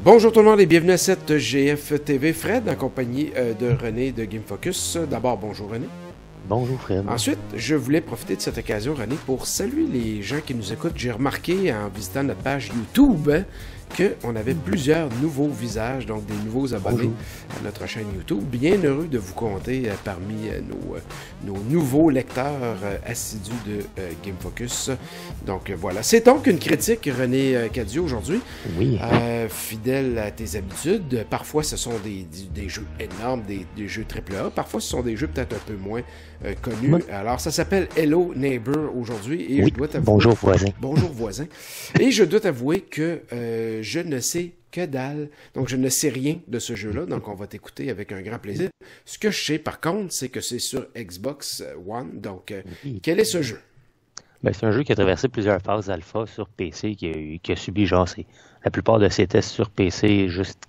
Bonjour tout le monde et bienvenue à cette GF TV. Fred en compagnie de René de Game Focus. D'abord, bonjour René. Bonjour Fred. Ensuite, je voulais profiter de cette occasion, René, pour saluer les gens qui nous écoutent. J'ai remarqué en visitant notre page YouTube qu'on avait plusieurs nouveaux visages, donc des nouveaux abonnés à notre chaîne YouTube. Bien heureux de vous compter parmi nos nouveaux lecteurs assidus de Game Focus. Donc voilà, c'est donc une critique, René Cadio, aujourd'hui. Oui. Fidèle à tes habitudes. Parfois, ce sont des jeux énormes, des jeux AAA. Parfois, ce sont des jeux peut-être un peu moins connus. Oui. Alors, ça s'appelle Hello Neighbor aujourd'hui. Et oui. Je dois t'avouer... Bonjour voisin. Bonjour voisin. Et je dois t'avouer que je ne sais que dalle. Donc, je ne sais rien de ce jeu-là. Donc, on va t'écouter avec un grand plaisir. Ce que je sais, par contre, c'est que c'est sur Xbox One. Donc, quel est ce jeu? Ben, c'est un jeu qui a traversé plusieurs phases alpha sur PC, qui a subi, genre, la plupart de ses tests sur PC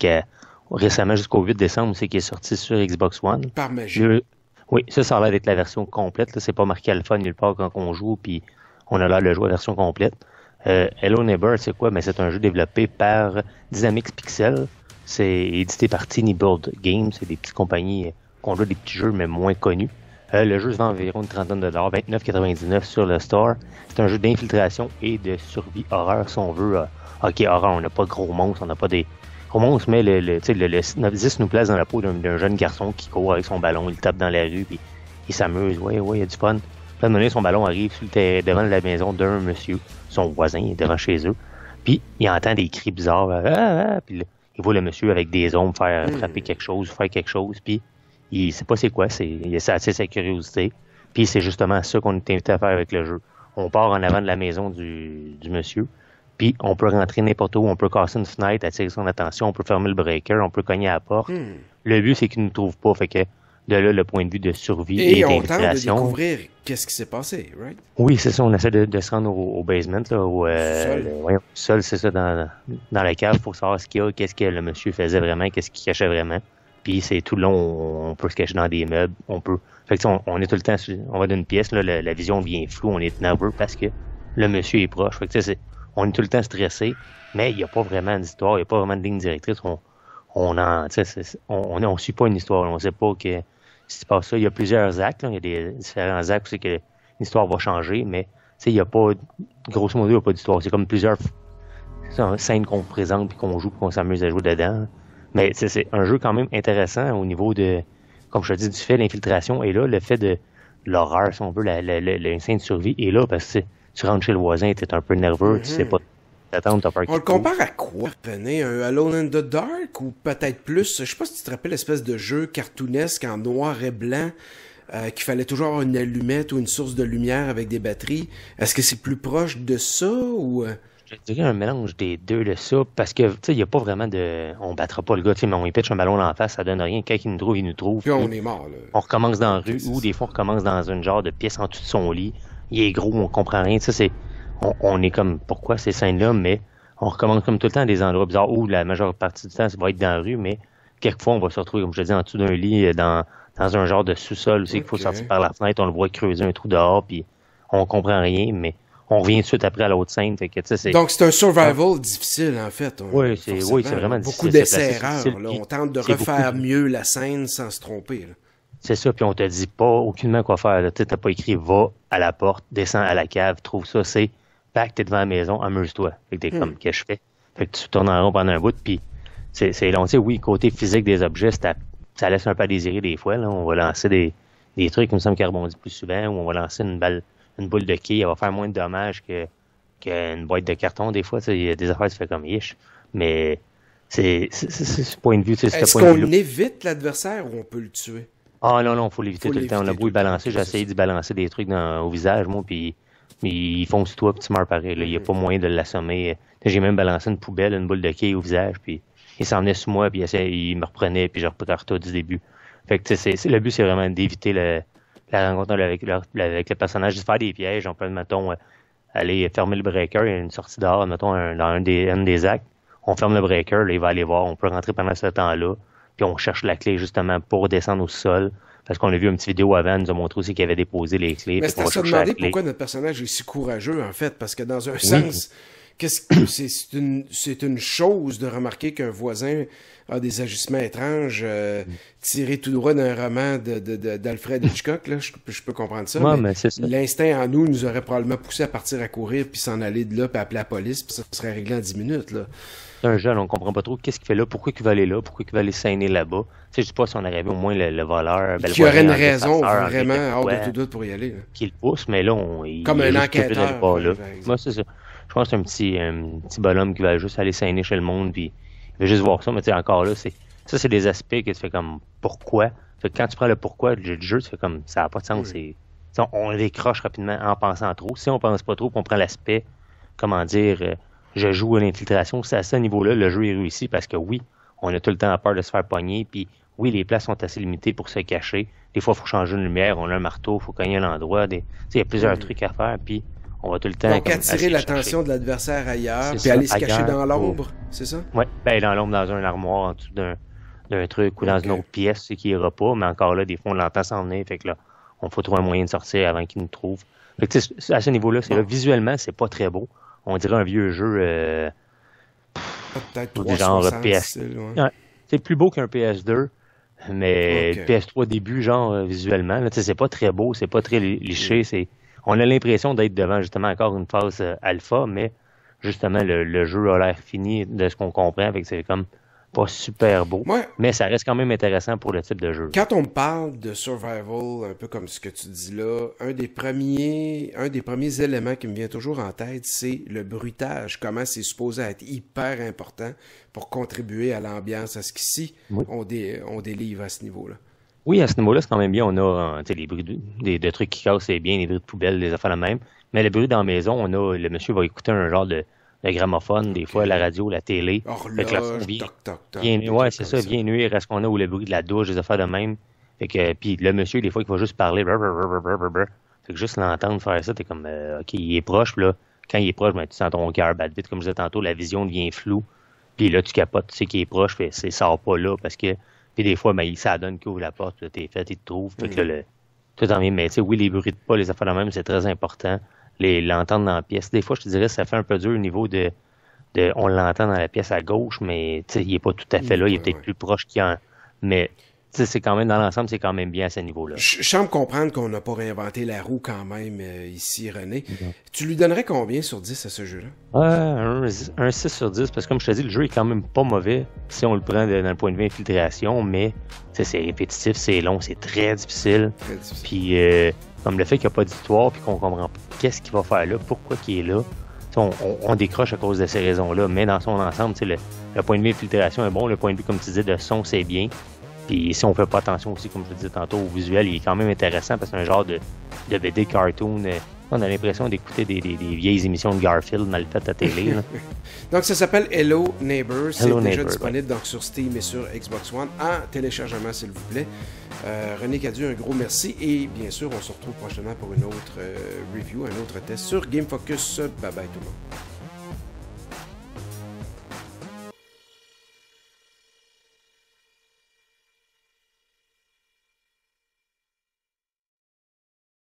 récemment jusqu'au 8 décembre, c'est qui est sorti sur Xbox One. Par magie. Oui, ça a l'air d'être la version complète. Là. C'est pas marqué alpha nulle part quand on joue, puis on a l'air de jouer la version complète. Hello Neighbor, c'est quoi? Ben, c'est un jeu développé par Dynamix Pixel. C'est édité par Teeny Bird Games. C'est des petites compagnies qui ont joué des petits jeux, mais moins connus. Le jeu se vend environ une trentaine de $, 29,99 sur le store. C'est un jeu d'infiltration et de survie horreur, si on veut. Ok, horreur, on n'a pas de gros monstres, on n'a pas des gros monstres, mais le 10 nous place dans la peau d'un jeune garçon qui court avec son ballon, il tape dans la rue, puis il s'amuse. Ouais, il y a du fun. Puis à un moment donné, son ballon arrive devant la maison d'un monsieur, son voisin, il est devant chez eux. Puis il entend des cris bizarres. Puis il voit le monsieur avec des ombres faire frapper quelque chose, faire quelque chose, puis il sait pas c'est quoi, il attire sa curiosité. Puis c'est justement ça qu'on est invité à faire avec le jeu. On part en avant de la maison du monsieur, puis on peut rentrer n'importe où, on peut casser une fenêtre, attirer son attention, on peut fermer le breaker, on peut cogner à la porte. Le but, c'est qu'il ne nous trouve pas, fait que de là, le point de vue de survie et d'infiltration. Et on tente de découvrir qu'est-ce qui s'est passé, right? Oui, c'est ça, on essaie de se rendre au basement, là, au sol, c'est ça, dans la cave, pour savoir qu'est-ce que le monsieur faisait vraiment, qu'est-ce qu'il cachait vraiment. Puis c'est tout le long, on peut se cacher dans des meubles, Fait que on est tout le temps, on va d'une pièce, là, la vision devient floue, on est nerveux parce que le monsieur est proche. Fait que on est tout le temps stressé, mais il n'y a pas vraiment d'histoire, il n'y a pas vraiment de ligne directrice. On suit pas une histoire, on ne sait pas que si tu passes ça, il y a plusieurs actes, là, il y a des différents actes où c'est que l'histoire va changer, mais il n'y a pas, grosso modo, il n'y a pas d'histoire. C'est comme plusieurs scènes qu'on présente puis qu'on joue puis qu'on s'amuse à jouer dedans. Mais c'est un jeu quand même intéressant au niveau de, comme je te dis, du fait de l'infiltration. Et là, le fait de l'horreur, si on veut, l'instinct de survie est là parce que tu rentres chez le voisin, tu es un peu nerveux, tu sais pas t'attendre, t'as peur. On le compare à quoi, René? Un Alone in the Dark ou peut-être plus? Je sais pas si tu te rappelles l'espèce de jeu cartoonesque en noir et blanc qu'il fallait toujours avoir une allumette ou une source de lumière avec des batteries. Est-ce que c'est plus proche de ça ou... Je dirais un mélange des deux de ça, parce que, tu sais, il n'y a pas vraiment de... On battra pas le gars, tu sais, mais on lui pitch un ballon dans la face, ça donne rien. Quand il nous trouve, il nous trouve. Puis on est mort, là. On recommence dans la rue, ou des fois, on recommence dans une genre de pièce en dessous de son lit. Il est gros, on comprend rien. Tu sais, on est comme, pourquoi ces scènes-là, mais on recommence comme tout le temps à des endroits bizarres où la majeure partie du temps, ça va être dans la rue, mais quelquefois, on va se retrouver, comme je te dis, en dessous d'un lit, dans un genre de sous-sol, tu sais, qu'il faut sortir par la fenêtre, on le voit creuser un trou dehors, puis on comprend rien, mais on revient tout de suite après à l'autre scène. Fait que, donc, c'est un survival difficile, en fait. Oui, c'est vraiment difficile. Beaucoup d'essais-erreurs. On tente de refaire mieux la scène sans se tromper. Là. C'est ça, puis on te dit pas aucunement quoi faire. Tu n'as pas écrit « va à la porte, descends à la cave, trouve ça », c'est « pack, t'es devant la maison, amuse-toi ». Fait que t'es comme « qu'est-ce que je fais ?» Fait que tu tournes en rond pendant un bout, puis c'est long. Tu sais, oui, côté physique des objets, ça laisse un peu à désirer des fois. Là. On va lancer des trucs, il me semble, qui rebondissent plus souvent, ou on va lancer une boule de quille, elle va faire moins de dommages qu'une boîte de carton, des fois. Il y a des affaires, tu fais comme yish. Mais c'est ce point de vue. Est-ce qu'on évite l'adversaire ou on peut le tuer? Ah non, faut l'éviter tout le temps. On a beau y balancer, j'ai essayé d'y balancer des trucs au visage, moi, puis ils font sur toi, puis tu meurs pareil. Il n'y a pas moyen de l'assommer. J'ai même balancé une poubelle, une boule de quille au visage, puis il s'en venait sur moi, puis il me reprenait, puis je repartais du début. Fait que le but, c'est vraiment d'éviter la rencontre avec le personnage, de faire des pièges. On peut, mettons, aller fermer le breaker, il y a une sortie dehors, mettons, dans un des actes. On ferme le breaker, là, il va aller voir, on peut rentrer pendant ce temps-là, puis on cherche la clé, justement, pour descendre au sol. Parce qu'on a vu une petite vidéo avant, elle nous a montré aussi qu'il avait déposé les clés. Mais c'est à se demander pourquoi notre personnage est si courageux, en fait, parce que dans un sens, c'est une chose de remarquer qu'un voisin a des agissements étranges tirés tout droit d'un roman d'Alfred Hitchcock, là, je peux comprendre ça, Ouais, mais mais c'est ça. l'instinct en nous aurait probablement poussé à partir à courir, puis s'en aller de là, puis appeler la police, puis ça serait réglé en 10 minutes, là. C'est un jeune, on comprend pas trop qu'est-ce qu'il fait là, pourquoi il va aller là, pourquoi il va aller saigner là-bas. Tu sais, je sais pas si on aurait vu au moins le voleur, ben, le Qui aurait une voisin, raison l'agresseur, vraiment hors ouais, de tout doute pour y aller, là. qui le pousse, mais là, Comme il est un juste obligé d'aller enquêteur, pas là. par exemple. Moi, c'est ça. Je pense que c'est un petit bonhomme qui va juste aller saigner chez le monde, puis il veut juste voir ça, mais tu sais, encore là, c'est des aspects que tu fais comme pourquoi. Fait que quand tu prends le pourquoi du jeu, tu fais comme ça n'a pas de sens. Oui. On décroche rapidement en pensant trop. Si on pense pas trop, puis on prend l'aspect, comment dire, je joue à l'infiltration, c'est à ce niveau-là, le jeu est réussi parce que oui, on a tout le temps peur de se faire pogner, puis oui, les places sont assez limitées pour se cacher. Des fois, il faut changer une lumière, on a un marteau, il faut cogner à l'endroit. Il y a plusieurs trucs à faire, puis on va tout le temps. Donc, comme, attirer essayer de l'attention de l'adversaire ailleurs, C'est puis ça, aller se cacher ailleurs, dans l'ombre, c'est ça? Oui, ben dans l'ombre, dans un armoire, en dessous d'un truc ou dans Ok. une autre pièce, c'est qu'il ira pas, mais encore là, des fois, on l'entend s'en venir, fait que là, on faut trouver un moyen de sortir avant qu'il nous trouve. Fait que, tu sais, à ce niveau-là, c'est là, visuellement, c'est pas très beau. On dirait un vieux jeu, Peut-être du genre 360 PS. style, ouais. Ouais, c'est plus beau qu'un PS2, mais Ok. le PS3 début, genre, visuellement, là, tu sais, c'est pas très beau, c'est pas très liché, on a l'impression d'être devant, justement, encore une phase alpha, mais, justement, le jeu a l'air fini de ce qu'on comprend, fait que c'est comme pas super beau, Moi, mais ça reste quand même intéressant pour le type de jeu. quand on me parle de survival, un peu comme ce que tu dis là, un des premiers éléments qui me vient toujours en tête, c'est le bruitage. Comment c'est supposé être hyper important pour contribuer à l'ambiance, à ce qu'ici, Oui. on délivre à ce niveau-là. Oui, à ce niveau-là, c'est quand même bien. On a tu sais, les bruits de trucs qui cassent, c'est bien, les bruits de poubelle, des affaires la même. Mais le bruit dans la maison, le monsieur va écouter un genre de gramophone, des fois la radio, la télé. Fait que là, Horloge, vient, toc, toc, toc. vient- des ouais, trucs c'est comme ça, vient nuire à ce qu'on a ou le bruit de la douche, des affaires de même. Fait que, puis le monsieur, des fois, il va juste parler. Brr, brr, brr, brr, brr, brr. Fait que juste l'entendre faire ça, t'es comme, OK, il est proche, puis là, quand il est proche, ben, tu sens ton cœur battre vite, comme je disais tantôt, la vision devient floue. Puis là, tu capotes, tu sais qu'il est proche, puis c'est sort pas là, parce que, puis des fois, ben, ça donne qu'il ouvre la porte, puis là, t'es fait, il te trouve. Fait que là, tout en vient, mais tu sais, oui, les bruits de pas, les affaires de même, c'est très important. L'entendre dans la pièce. Des fois, je te dirais, ça fait un peu dur au niveau on l'entend dans la pièce à gauche, mais tu sais, il est pas tout à fait là, il est peut-être plus proche qu'il y a mais tu sais, c'est quand même, dans l'ensemble, c'est quand même bien à ce niveau-là. Je semble comprendre qu'on n'a pas réinventé la roue quand même ici, René. Tu lui donnerais combien sur 10 à ce jeu-là? Un 6 sur 10, parce que comme je te dis, le jeu est quand même pas mauvais si on le prend dans le point de vue infiltration, mais tu sais, c'est répétitif, c'est long, c'est très difficile. Très difficile. Puis comme le fait qu'il n'y a pas d'histoire, puis qu'on comprend pas qu'est-ce qu'il va faire là, pourquoi qu'il est là, on décroche à cause de ces raisons-là, mais dans son ensemble, le point de vue infiltration est bon, le point de vue, comme tu disais, de son, c'est bien. Puis si on fait pas attention aussi, comme je le disais tantôt, au visuel, il est quand même intéressant parce que c'est un genre de BD cartoon. On a l'impression d'écouter des vieilles émissions de Garfield mal faites à télé. Là. Donc ça s'appelle Hello Neighbor. C'est Hello déjà Neighbor, disponible donc, sur Steam et sur Xbox One en téléchargement, s'il vous plaît. René Cadieux, un gros merci. Et bien sûr, on se retrouve prochainement pour une autre review, un autre test sur Game Focus. Bye bye tout le monde.